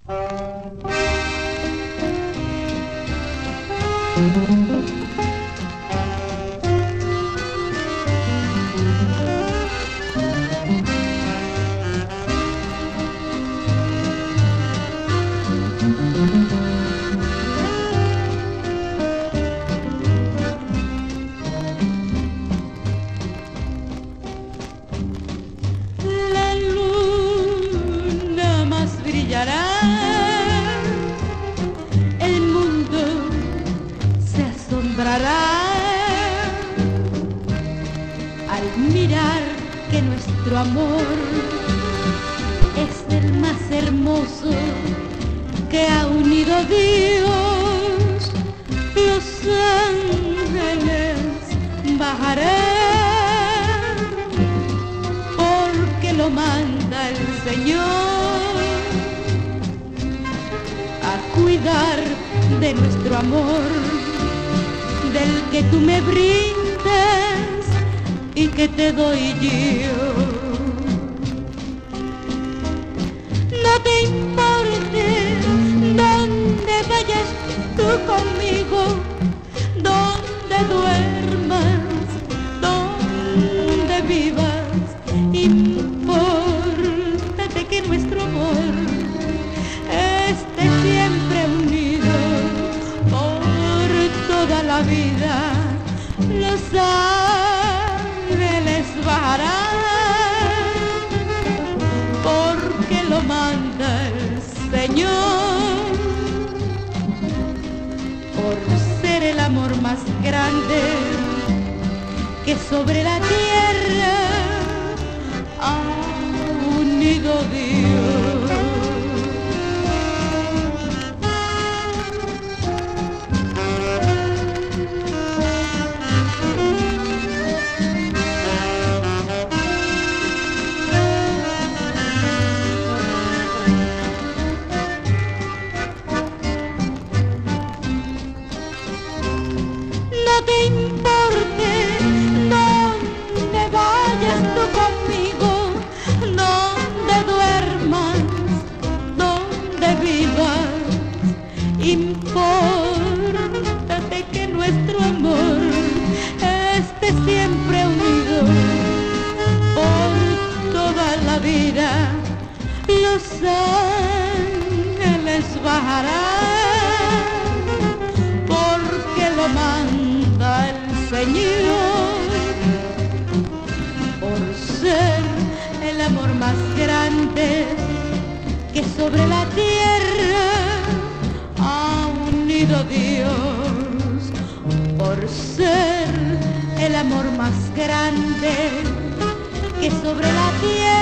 La luna más brillará, el mundo se asombrará al mirar que nuestro amor es el más hermoso que ha unido Dios. Los ángeles bajarán porque lo manda el Señor a cuidar de nuestro amor, del que tú me brindes y que te doy yo. No te importe dónde vayas tú conmigo, donde duermas, donde vivas, impórtate que nuestro amor esté siempre unido por toda la vida. Los ángeles bajarán porque lo manda el Señor, por ser el amor más grande que sobre la tierra ha unido Dios. No te importe dónde vayas tú conmigo, donde duermas, donde vivas, impórtate que nuestro amor esté siempre unido por toda la vida. Los ángeles bajarán porque lo manda el Señor, por ser el amor más grande que sobre la tierra ha unido Dios, por ser el amor más grande que sobre la tierra